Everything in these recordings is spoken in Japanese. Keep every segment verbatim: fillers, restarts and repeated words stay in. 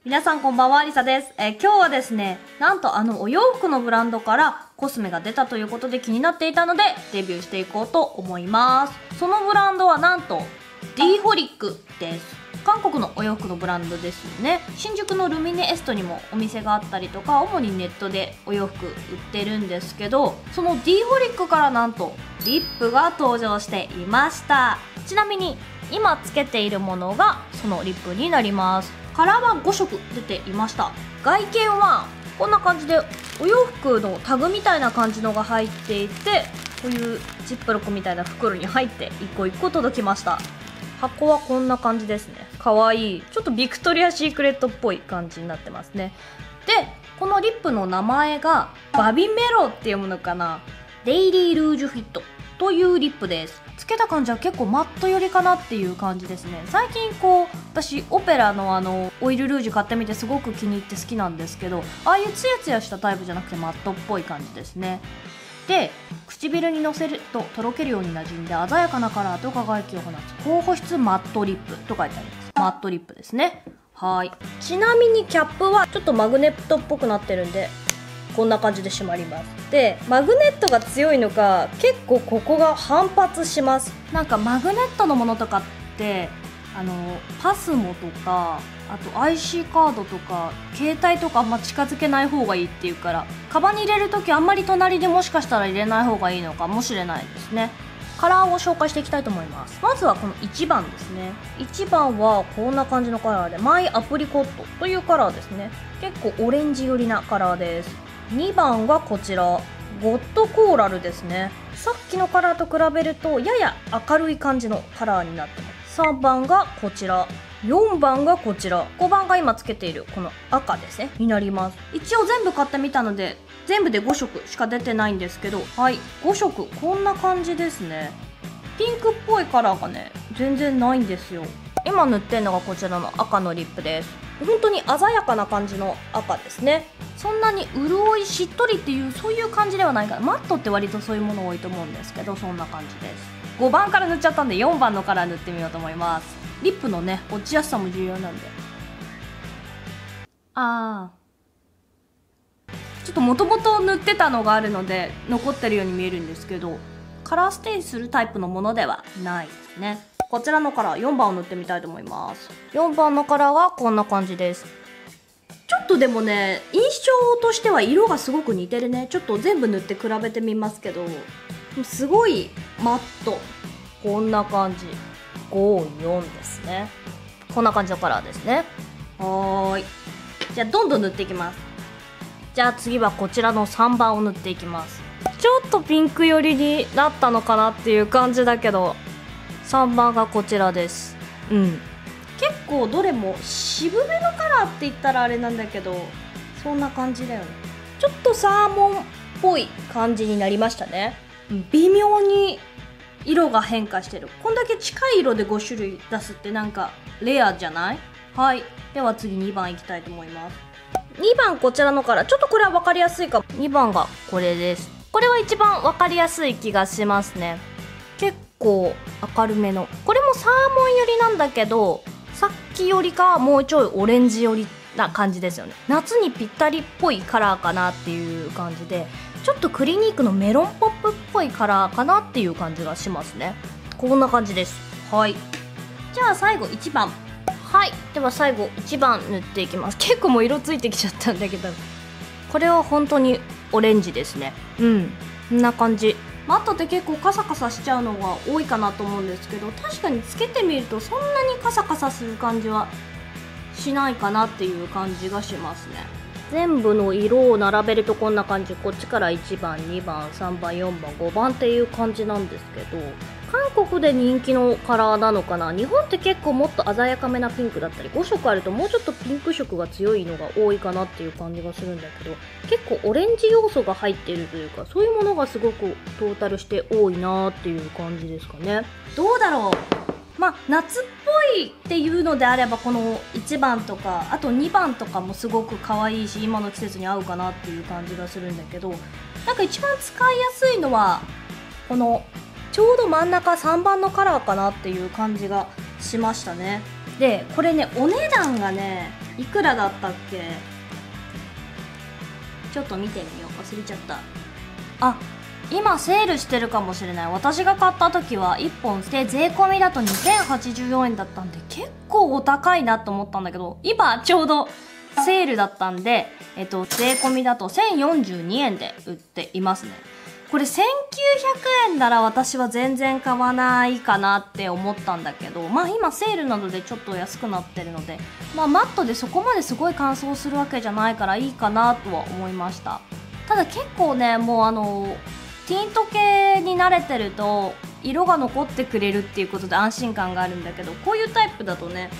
皆さんこんばんは、りさです。えー、今日はですね、なんとあのお洋服のブランドからコスメが出たということで気になっていたのでデビューしていこうと思います。そのブランドはなんと D ホリックです。韓国のお洋服のブランドですよね。新宿のルミネエストにもお店があったりとか、主にネットでお洋服売ってるんですけど、その D ホリックからなんとリップが登場していました。ちなみに今つけているものがそのリップになります。カラーはごしょく出ていました。外見はこんな感じでお洋服のタグみたいな感じのが入っていて、こういうジップロックみたいな袋に入って一個一個届きました。箱はこんな感じですね。かわいい。ちょっとビクトリアシークレットっぽい感じになってますね。で、このリップの名前がバビメロっていうものかな。デイリールージュフィットというリップです。つけた感じは結構マット寄りかなっていう感じですね。最近こう私オペラのあのオイルルージュ買ってみてすごく気に入って好きなんですけど、ああいうツヤツヤしたタイプじゃなくてマットっぽい感じですね。で、唇にのせるととろけるようになじんで鮮やかなカラーと輝きを放つ高保湿マットリップと書いてあります。マットリップですね。はい。ちなみにキャップはちょっとマグネットっぽくなってるんでこんな感じで閉まります。で、マグネットが強いのか結構ここが反発します。なんかマグネットのものとかってあのパスモとかあと アイシー カードとか携帯とかあんま近づけない方がいいっていうから、カバンに入れるときあんまり隣でもしかしたら入れない方がいいのかもしれないですね。カラーを紹介していきたいと思います。まずはこのいちばんですね。いちばんはこんな感じのカラーでマイアプリコットというカラーですね。結構オレンジ寄りなカラーです。にばんがこちらゴッドコーラルですね。さっきのカラーと比べるとやや明るい感じのカラーになってます。さんばんがこちら、よんばんがこちら、ごばんが今つけているこの赤ですねになります。一応全部買ってみたので全部でごしょくしか出てないんですけど、はい、ごしょくこんな感じですね。ピンクっぽいカラーがね全然ないんですよ。今塗ってるのがこちらの赤のリップです。本当に鮮やかな感じの赤ですね。そんなに潤いしっとりっていうそういう感じではないから、マットって割とそういうもの多いと思うんですけど、そんな感じです。ごばんから塗っちゃったんでよんばんのカラー塗ってみようと思います。リップのね落ちやすさも重要なんで、あーちょっともともと塗ってたのがあるので残ってるように見えるんですけど、カラーステイするタイプのものではないですね。こちらのカラーよんばんを塗ってみたいと思います。よんばんのカラーはこんな感じです。ちょっとでもね印象としては色がすごく似てるね。ちょっと全部塗って比べてみますけど、すごいマット。こんな感じ。ご、よんですね。こんな感じのカラーですね。はーい。じゃあどんどん塗っていきます。じゃあ次はこちらのさんばんを塗っていきます。ちょっとピンク寄りになったのかなっていう感じだけど、さんばんがこちらです。うん。結構どれも渋めのカラーって言ったらあれなんだけど、そんな感じだよね。ちょっとサーモンっぽい感じになりましたね。微妙に色が変化してる。こんだけ近い色でごしゅるい出すってなんかレアじゃない？はい。では次にばんいきたいと思います。にばんこちらのカラー、ちょっとこれは分かりやすいかも。にばんがこれです。これは一番分かりやすい気がしますね。結構明るめの、これもサーモン寄りなんだけど、さっきよりかはもうちょいオレンジ寄りな感じですよね。夏にぴったりっぽいカラーかなっていう感じで、ちょっとクリニークのメロンポップっぽいカラーかなっていう感じがしますね。こんな感じです。はい。じゃあ最後いちばん。はい。では最後いちばん塗っていきます。結構もう色ついてきちゃったんだけど、これは本当にオレンジですね。うん。こんな感じ。マットって結構カサカサしちゃうのが多いかなと思うんですけど、確かにつけてみるとそんなにカサカサする感じはしないかなっていう感じがしますね。全部の色を並べるとこんな感じ。こっちからいちばん、にばん、さんばん、よんばん、ごばんっていう感じなんですけど、韓国で人気のカラーなのかな。日本って結構もっと鮮やかめなピンクだったり、ごしょくあるともうちょっとピンク色が強いのが多いかなっていう感じがするんだけど、結構オレンジ要素が入っているというか、そういうものがすごくトータルして多いなーっていう感じですかね。どうだろう。まあ夏っぽいっていうのであればこのいちばんとかあとにばんとかもすごく可愛いし、今の季節に合うかなっていう感じがするんだけど、なんか一番使いやすいのはこのちょうど真ん中さんばんのカラーかなっていう感じがしましたね。でこれねお値段がねいくらだったっけ？ちょっと見てみよう。忘れちゃった。あ、今セールしてるかもしれない。私が買った時はいっぽんで税込みだとにせんはちじゅうよんえんだったんで、結構お高いなと思ったんだけど、今ちょうどセールだったんで、えっと、税込みだとせんよんじゅうにえんで売っていますね。これせんきゅうひゃくえんなら私は全然買わないかなって思ったんだけど、まあ今セールなどでちょっと安くなってるので、まあマットでそこまですごい乾燥するわけじゃないからいいかなとは思いました。ただ結構ね、もうあのティント系に慣れてると色が残ってくれるっていうことで安心感があるんだけど、こういうタイプだとね、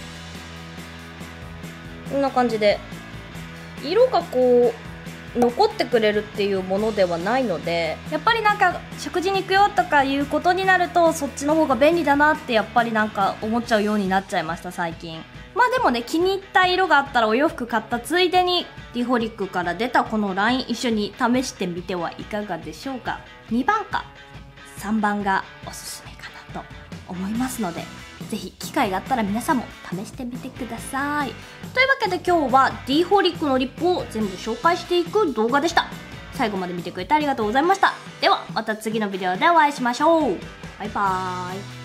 こんな感じで色がこう残ってくれるっていうものではないので、やっぱりなんか食事に行くよとかいうことになるとそっちの方が便利だなってやっぱりなんか思っちゃうようになっちゃいました最近。まあでもね、気に入った色があったらお洋服買ったついでにディホリックから出たこのライン一緒に試してみてはいかがでしょうか。にばんかさんばんがおすすめかなと思いますので、ぜひ機会があったら皆さんも試してみてください。というわけで今日はディホリックのリップを全部紹介していく動画でした。最後まで見てくれてありがとうございました。ではまた次のビデオでお会いしましょう。バイバーイ。